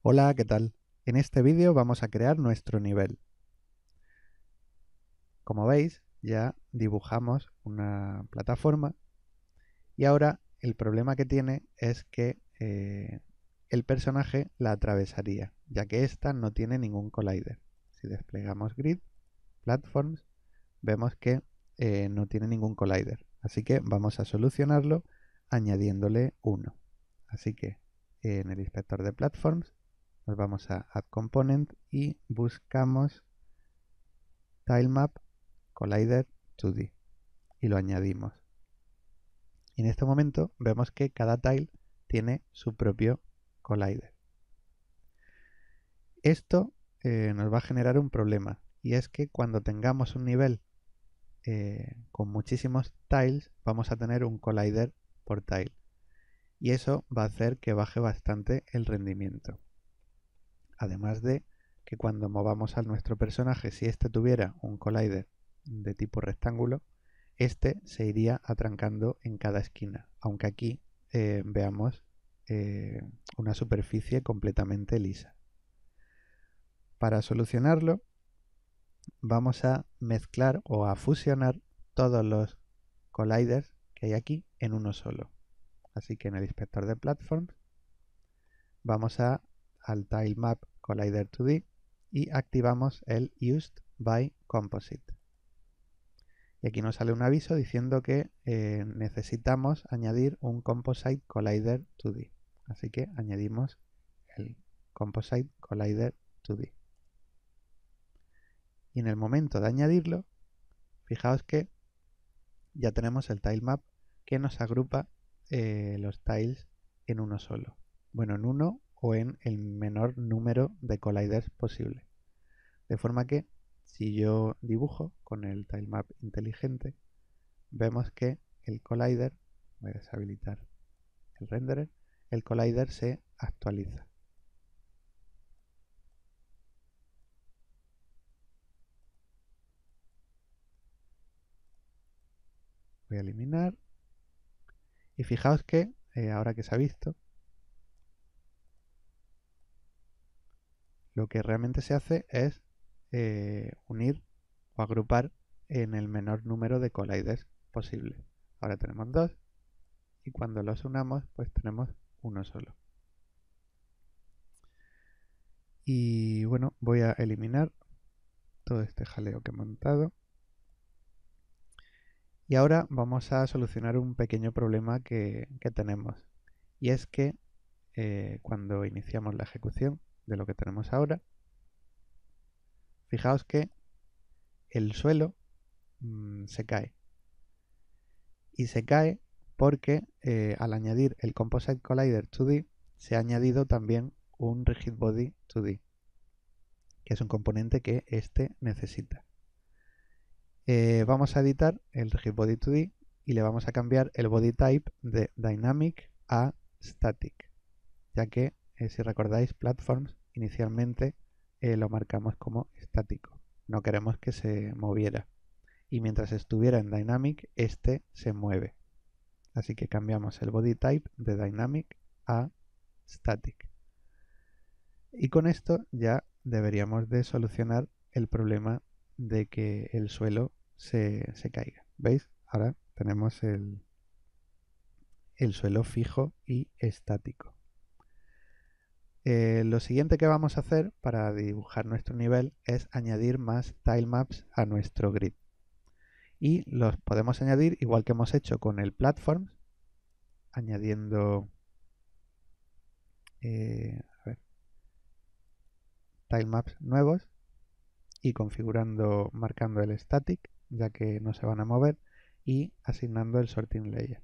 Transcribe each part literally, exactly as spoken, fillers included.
Hola, ¿qué tal? En este vídeo vamos a crear nuestro nivel. Como veis, ya dibujamos una plataforma y ahora el problema que tiene es que eh, el personaje la atravesaría, ya que esta no tiene ningún collider. Si desplegamos Grid, Platforms, vemos que eh, no tiene ningún collider. Así que vamos a solucionarlo añadiéndole uno. Así que en el inspector de Platforms nos vamos a Add Component y buscamos TileMap Collider dos D y lo añadimos. Y en este momento vemos que cada tile tiene su propio collider. Esto eh, nos va a generar un problema, y es que cuando tengamos un nivel eh, con muchísimos tiles vamos a tener un collider por tile, y eso va a hacer que baje bastante el rendimiento. Además de que cuando movamos a nuestro personaje, si este tuviera un collider de tipo rectángulo, este se iría atrancando en cada esquina, aunque aquí eh, veamos eh, una superficie completamente lisa. Para solucionarlo vamos a mezclar o a fusionar todos los colliders que hay aquí en uno solo. Así que en el inspector de Platforms vamos a, al TileMap Collider dos D y activamos el Used by Composite. Y aquí nos sale un aviso diciendo que eh, necesitamos añadir un Composite Collider dos D. Así que añadimos el Composite Collider dos D. Y en el momento de añadirlo, fijaos que ya tenemos el tilemap que nos agrupa eh, los tiles en uno solo. Bueno, en uno o en el menor número de colliders posible. De forma que si yo dibujo con el tilemap inteligente, vemos que el collider, voy a deshabilitar el renderer, el collider se actualiza. Voy a eliminar y fijaos que eh, ahora que se ha visto, lo que realmente se hace es eh, unir o agrupar en el menor número de colliders posible. Ahora tenemos dos y cuando los unamos pues tenemos uno solo. Y bueno, voy a eliminar todo este jaleo que he montado. Y ahora vamos a solucionar un pequeño problema que, que tenemos. Y es que eh, cuando iniciamos la ejecución de lo que tenemos ahora, fijaos que el suelo mmm, se cae. Y se cae porque eh, al añadir el Composite Collider dos D se ha añadido también un Rigid Body dos D, que es un componente que este necesita. Eh, vamos a editar el Rigid Body dos D y le vamos a cambiar el Body Type de Dynamic a Static, ya que eh, si recordáis Platforms inicialmente eh, lo marcamos como estático, no queremos que se moviera, y mientras estuviera en Dynamic este se mueve. Así que cambiamos el body type de dynamic a static. Y con esto ya deberíamos de solucionar el problema de que el suelo se, se caiga. ¿Veis? Ahora tenemos el, el suelo fijo y estático. Eh, lo siguiente que vamos a hacer para dibujar nuestro nivel es añadir más tilemaps a nuestro grid. Y los podemos añadir igual que hemos hecho con el Platforms, añadiendo eh, a ver, tilemaps nuevos y configurando, marcando el static, ya que no se van a mover, y asignando el sorting layer.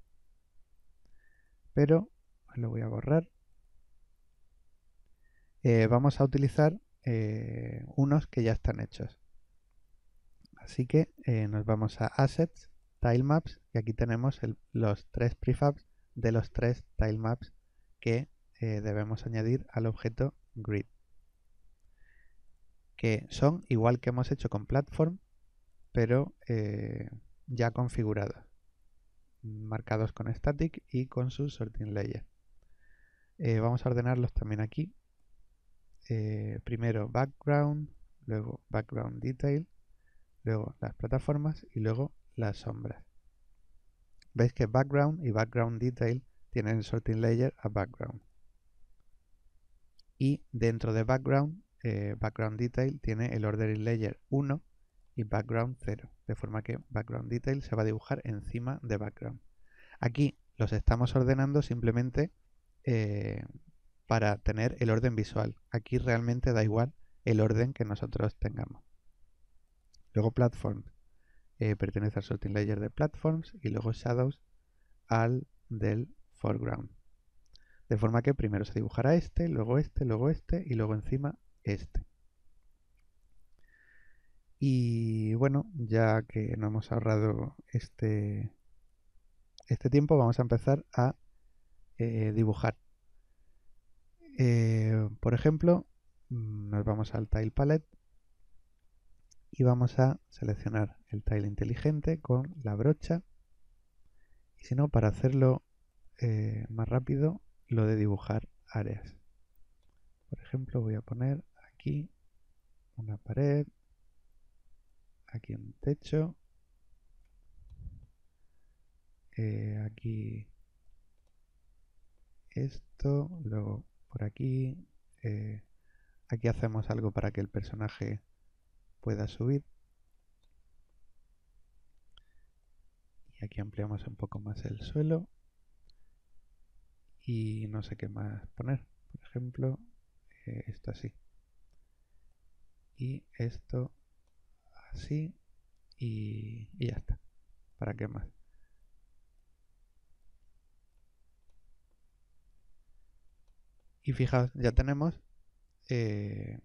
Pero lo voy a borrar. Eh, vamos a utilizar eh, unos que ya están hechos. Así que eh, nos vamos a Assets, Tilemaps, y aquí tenemos el, los tres prefabs de los tres tilemaps que eh, debemos añadir al objeto Grid, que son igual que hemos hecho con Platform, pero eh, ya configurados, marcados con static y con su sorting layer. Eh, vamos a ordenarlos también aquí eh, primero background, luego background detail, luego las plataformas y luego las sombras. Veis que background y background detail tienen el sorting layer a background. Y dentro de background, eh, background detail tiene el ordering layer uno y background cero. De forma que background detail se va a dibujar encima de background. Aquí los estamos ordenando simplemente eh, para tener el orden visual. Aquí realmente da igual el orden que nosotros tengamos. Luego platforms eh, pertenece al sorting layer de platforms y luego shadows al del foreground. De forma que primero se dibujará este, luego este, luego este y luego encima este. Y bueno, ya que no hemos ahorrado este, este tiempo, vamos a empezar a eh, dibujar. Eh, por ejemplo, nos vamos al Tile Palette y vamos a seleccionar el tile inteligente con la brocha. Y si no, para hacerlo eh, más rápido, lo de dibujar áreas. Por ejemplo, voy a poner aquí una pared, aquí un techo, eh, aquí esto, luego por aquí, eh, aquí hacemos algo para que el personaje pueda subir. Y aquí ampliamos un poco más el suelo. Y no sé qué más poner. Por ejemplo, eh, esto así. Y esto así. Y, y ya está. ¿Para qué más? Y fijaos, ya tenemos eh,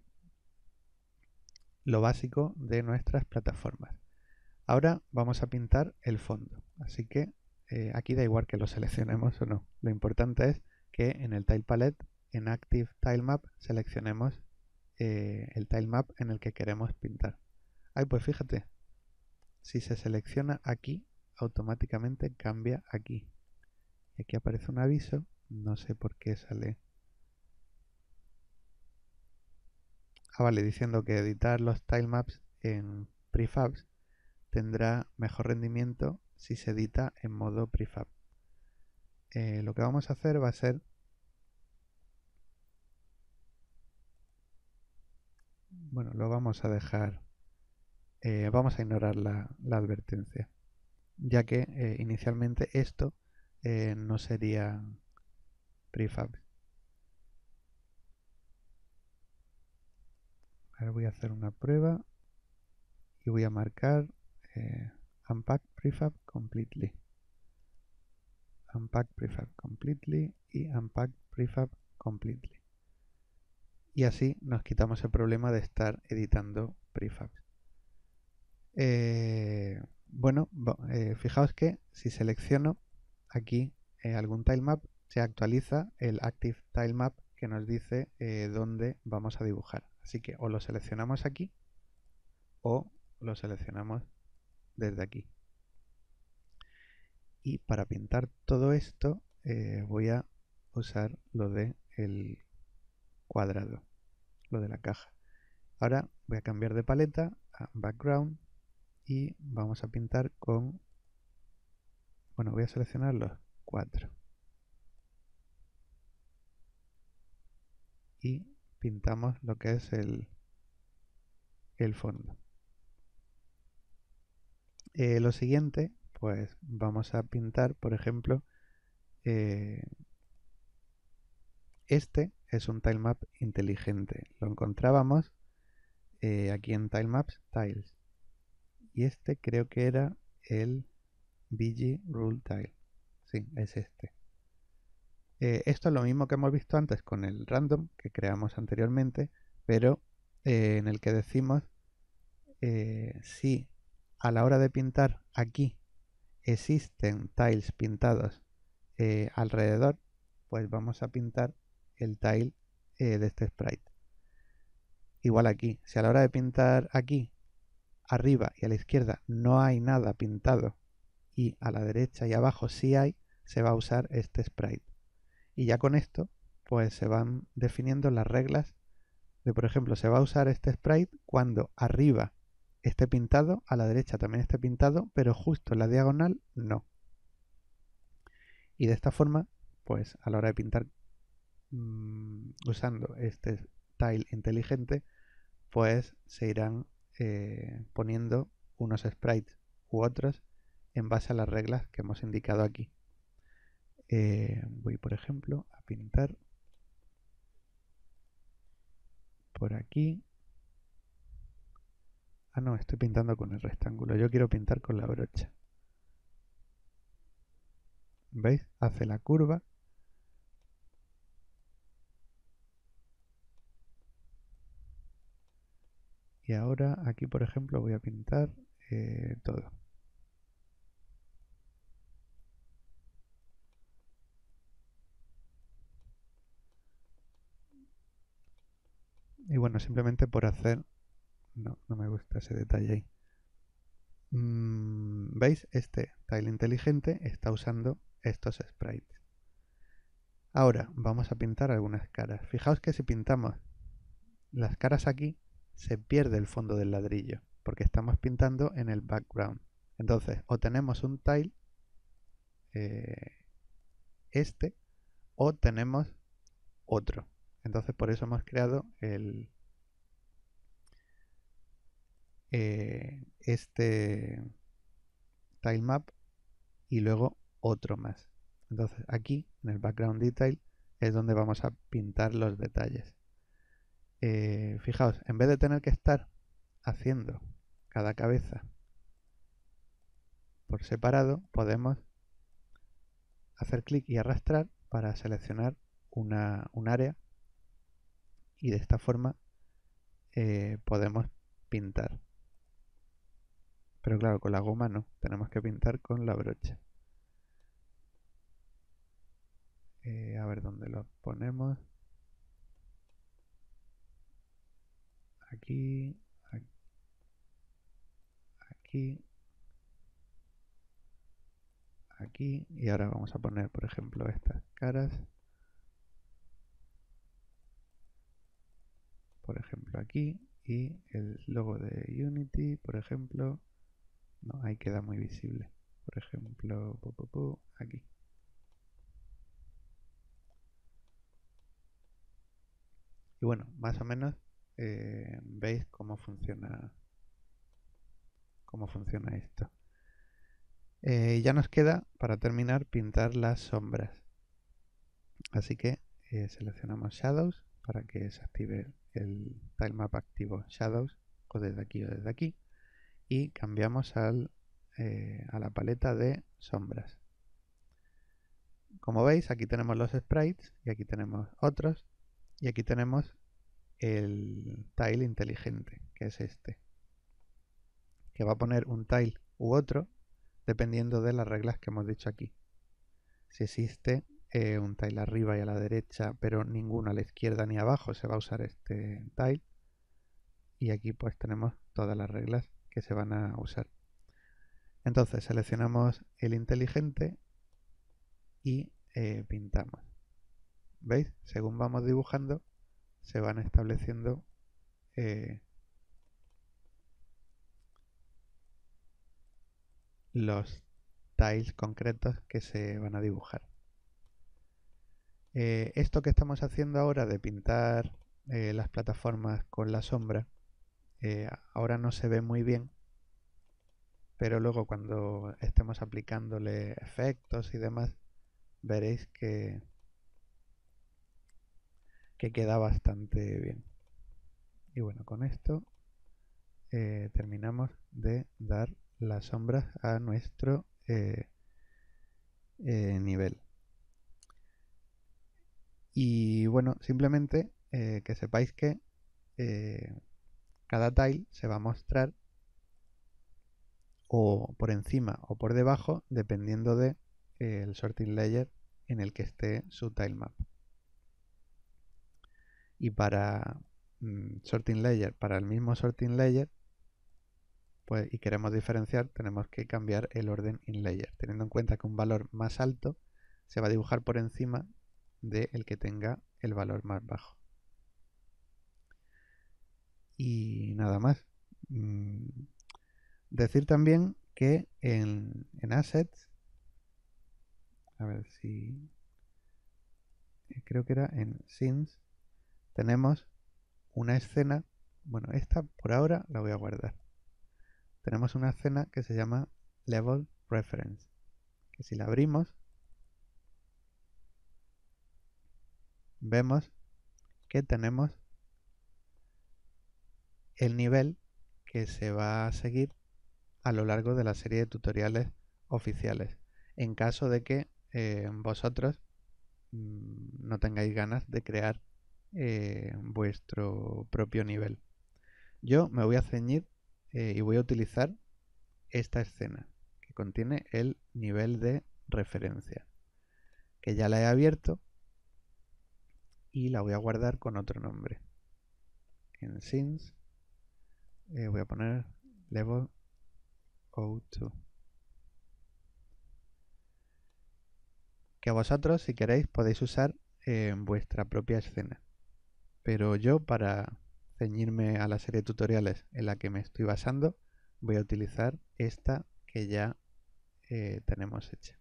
lo básico de nuestras plataformas. Ahora vamos a pintar el fondo. Así que eh, aquí da igual que lo seleccionemos o no. Lo importante es que en el Tile Palette, en Active Tile Map, seleccionemos eh, el Tile Map en el que queremos pintar. Ay, pues fíjate, si se selecciona aquí, automáticamente cambia aquí. Y aquí aparece un aviso, no sé por qué sale. Ah, vale, diciendo que editar los tilemaps en prefabs tendrá mejor rendimiento si se edita en modo prefab. Eh, lo que vamos a hacer va a ser bueno, lo vamos a dejar, eh, vamos a ignorar la, la advertencia, ya que eh, inicialmente esto eh, no sería prefab. Ahora voy a hacer una prueba y voy a marcar eh, Unpack Prefab Completely. Unpack Prefab Completely y Unpack Prefab Completely. Y así nos quitamos el problema de estar editando prefabs. Eh, bueno, eh, fijaos que si selecciono aquí eh, algún tilemap, se actualiza el Active Tilemap que nos dice eh, dónde vamos a dibujar. Así que o lo seleccionamos aquí o lo seleccionamos desde aquí. Y para pintar todo esto eh, voy a usar lo de el cuadrado, lo de la caja. Ahora voy a cambiar de paleta a background y vamos a pintar con, bueno, voy a seleccionar los cuatro y pintamos lo que es el, el fondo. Eh, lo siguiente, pues vamos a pintar, por ejemplo, eh, este es un tilemap inteligente. Lo encontrábamos eh, aquí en Tilemaps, Tiles. Y este creo que era el B G Rule Tile. Sí, es este. Eh, esto es lo mismo que hemos visto antes con el random que creamos anteriormente, pero eh, en el que decimos eh, si a la hora de pintar aquí existen tiles pintados eh, alrededor, pues vamos a pintar el tile eh, de este sprite. Igual aquí, si a la hora de pintar aquí arriba y a la izquierda no hay nada pintado y a la derecha y abajo sí hay, se va a usar este sprite. Y ya con esto, pues se van definiendo las reglas de, por ejemplo, se va a usar este sprite cuando arriba esté pintado, a la derecha también esté pintado, pero justo en la diagonal no. Y de esta forma, pues a la hora de pintar mmm, usando este tile inteligente, pues se irán eh, poniendo unos sprites u otros en base a las reglas que hemos indicado aquí. Eh, voy, por ejemplo, a pintar por aquí. Ah, no, estoy pintando con el rectángulo. Yo quiero pintar con la brocha. ¿Veis? Hace la curva. Y ahora aquí, por ejemplo, voy a pintar eh, todo. Y bueno, simplemente por hacer... No, no me gusta ese detalle ahí. Mm, ¿Veis? Este tile inteligente está usando estos sprites. Ahora vamos a pintar algunas caras. Fijaos que si pintamos las caras aquí, se pierde el fondo del ladrillo, porque estamos pintando en el background. Entonces, o tenemos un tile, eh, este, o tenemos otro. Entonces, por eso hemos creado el, eh, este tilemap y luego otro más. Entonces, aquí, en el background detail, es donde vamos a pintar los detalles. Eh, fijaos, en vez de tener que estar haciendo cada cabeza por separado, podemos hacer clic y arrastrar para seleccionar una, un área y de esta forma eh, podemos pintar. Pero claro, con la goma no, tenemos que pintar con la brocha. Eh, a ver dónde lo ponemos. Aquí, aquí, aquí. Y ahora vamos a poner, por ejemplo, estas caras. Por ejemplo, aquí. Y el logo de Unity, por ejemplo. No, ahí queda muy visible. Por ejemplo, pu, pu, pu, aquí. Y bueno, más o menos eh, veis cómo funciona cómo funciona esto. Eh, ya nos queda, para terminar, pintar las sombras. Así que eh, seleccionamos Shadows para que se active el tilemap activo Shadows, o desde aquí o desde aquí, y cambiamos al, eh, a la paleta de sombras. Como veis, aquí tenemos los sprites y aquí tenemos otros, y aquí tenemos el tile inteligente, que es este, que va a poner un tile u otro dependiendo de las reglas que hemos dicho aquí. Si existe eh, un tile arriba y a la derecha, pero ninguno a la izquierda ni abajo, se va a usar este tile. Y aquí pues tenemos todas las reglas que se van a usar. Entonces seleccionamos el inteligente y eh, pintamos. ¿Veis? Según vamos dibujando, se van estableciendo eh, los tiles concretos que se van a dibujar. Eh, esto que estamos haciendo ahora de pintar eh, las plataformas con la sombra, eh, ahora no se ve muy bien, pero luego cuando estemos aplicándole efectos y demás, veréis que, que queda bastante bien. Y bueno, con esto eh, terminamos de dar las sombras a nuestro eh, eh, nivel. Y bueno, simplemente eh, que sepáis que eh, cada tile se va a mostrar o por encima o por debajo dependiendo de eh, el sorting layer en el que esté su tilemap. Y para mm, sorting layer, para el mismo sorting layer, pues, y queremos diferenciar, tenemos que cambiar el orden in layer, teniendo en cuenta que un valor más alto se va a dibujar por encima del que tenga el valor más bajo. Y nada más. Mm, decir también que en, en Assets, a ver si... creo que era en Scenes, tenemos una escena. Bueno, esta por ahora la voy a guardar. Tenemos una escena que se llama Level Reference, que si la abrimos, vemos que tenemos el nivel que se va a seguir a lo largo de la serie de tutoriales oficiales, en caso de que eh, vosotros mmm, no tengáis ganas de crear eh, vuestro propio nivel. Yo me voy a ceñir eh, y voy a utilizar esta escena que contiene el nivel de referencia, que ya la he abierto y la voy a guardar con otro nombre. En Scenes eh, voy a poner Level cero dos. Que vosotros, si queréis, podéis usar eh, vuestra propia escena. Pero yo, para ceñirme a la serie de tutoriales en la que me estoy basando, voy a utilizar esta que ya eh, tenemos hecha.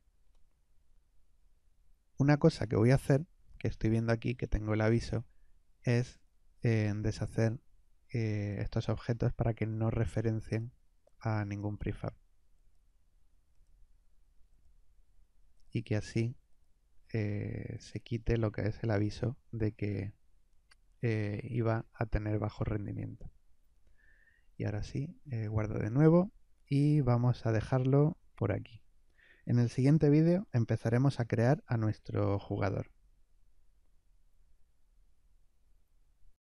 Una cosa que voy a hacer, que estoy viendo aquí, que tengo el aviso, es eh, deshacer eh, estos objetos para que no referencien a ningún prefab. Y que así eh, se quite lo que es el aviso de que eh, iba a tener bajo rendimiento. Y ahora sí, eh, guardo de nuevo y vamos a dejarlo por aquí. En el siguiente vídeo empezaremos a crear a nuestro jugador.